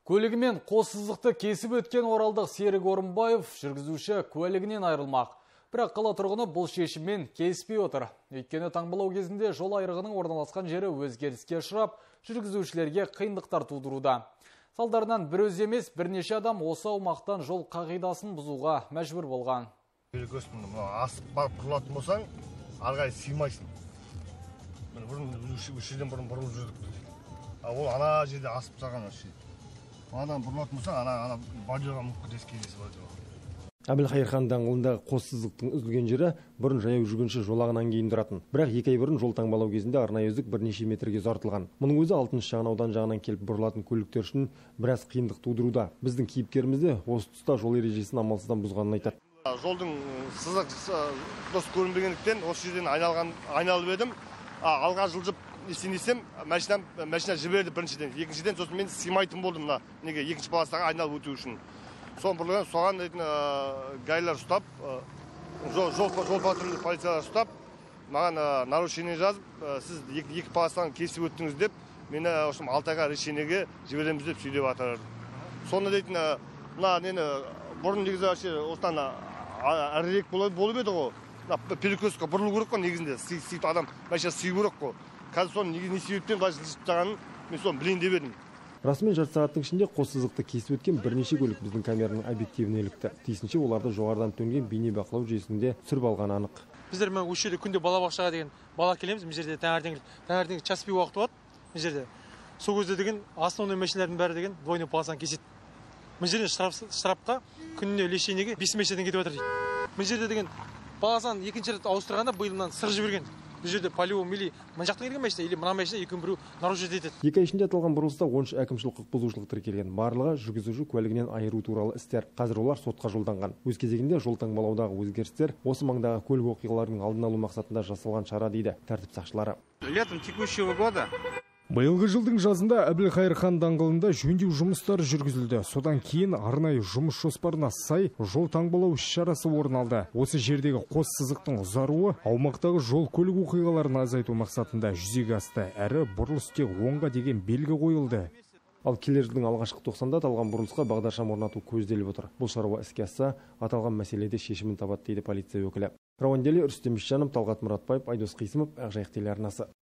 Көлігімен қос сызықты кесіп өткен оралдық Серік Орынбаев жүргізуші куәлігінен айырылмақ. Бірақ қала тұрғыны бұл шешіммен келіспей отыр. Өйткені таңбалау кезінде жол айрығының орналасқан жері өзгеріске ұшырап, жүргізушілерге қиындықтар тудыруда. Салдарынан бір өз емес, бірнеше адам осы аумақтан жол қағидасын бұзуға мәжбүр болған. Асып барып құрылатын болсаң, арғай сыймайсың. Үш жерден бұрын бұрылып жүрдік. Ол ана жерде асып тастаған осы. Адам бұрылатын болсаң, ана бадьоға мүмкіндес кездесі бадьоға. Әбілқайыр даңғылындағы қос сызықтың үзілген жері бұрын жаяу жүргінші жолағынан кейін тұратын. Бірақ 2 ай бұрын жол таңбалау кезінде арнайы үзік бірнеше метрге ұзартылған. Мұның өзі 6-шы шағын аудан жағынан келіп бұрылатын көліктер үшін біраз қиындық тудыруда. Біздің кейіпкеріміз де осы тұста жол ережесін амалсыздан бұзғанын айтады. Жолдың сызық дұрыс көрінбегендіктен осы жерден айналып едім. Алға жылжып несем, машина жіберді біріншіден. Екіншіден сосын мен сыймайтын болдым неге екінші полостағы айналып өту үшін. Соған гайлар ұстап, жол патрульдік полициялар ұстап, маған нарушение жазып, сіз екі полостан кесіп өттіңіз деп, мені 6 айға решениеге жібереміз деп сөйлеп атырады. Соны дейтін, бұрын негізі осыдан әрірек болып еді ғой. Перекрестке бұрылу керек қой негізінде, сөйтіп адам машина сүйу керек қой. Қазір соны не себептен былай жылжып тұрғанын мен соны білейін деп едім. Расымен жарты сағаттың ішінде қос сызықты кесіп өткен бірнеше көлік біздің камераның объективіне ілікті. Тиісінше оларды жоғарыдан төнген бейне бақылау жүйесінде түсіріп алған анық. Біздер осы жерде күнде балабақшаға деген бала келеміз. Бұл жерде таңертең час пи уақыт болады. Бұл жерде сол кезде деген основной машиналардың бәрі деген двойной полосан кеседі. Бұл жерде штрафқа күніне лишениеге 5 месяцтен кетіп жатыр дейді. Бұл жерде деген полосан екінші рет ауыстырғанда биылдан сыр жіберген. Бұл жерде по-любому или мына жақтан келген машина, или мына машина екеуін біреу нарушить етеді. 2 ай ішінде аталған бұрылыста 13 әкімшілік құқық бұзушылық тіркелген. Барлығы жүргізуші куәлігінен айыру туралы істер. Қазір олар сотқа жолданған. Өз кезегінде жол таңбалаудағы өзгерістер осы маңдағы көлік оқиғаларының алдын алу мақсатында жасалған шара дейді тәртіп сақшылары. Летом текущего года Биылғы жылдың жазында Әбілқайыр даңғылында жөндеу жұмыстары жүргізілді. Содан кейін арнайы жұмыс жоспарына сай жол таңбалау іс-шарасы орын алды. Осы жердегі қос сызықтың ұзаруы аумақтағы жол көлік оқиғаларын азайту мақсатында жүзеге асты. Әрі бұрылыс тек оңға деген белгі қойылды. Ал келер жылдың алғашқы 90-да аталған бұрылысқа бағдаршам орнату көзделіп отыр. Бұл шаруа іске асса, аталған мәселеде шешімін табады дейді полиция өкілі. Рауандели, Рүстем Исжанов, Талғат Мұратбаев, Айдос Қисымов, Ақжайық телеарнасы.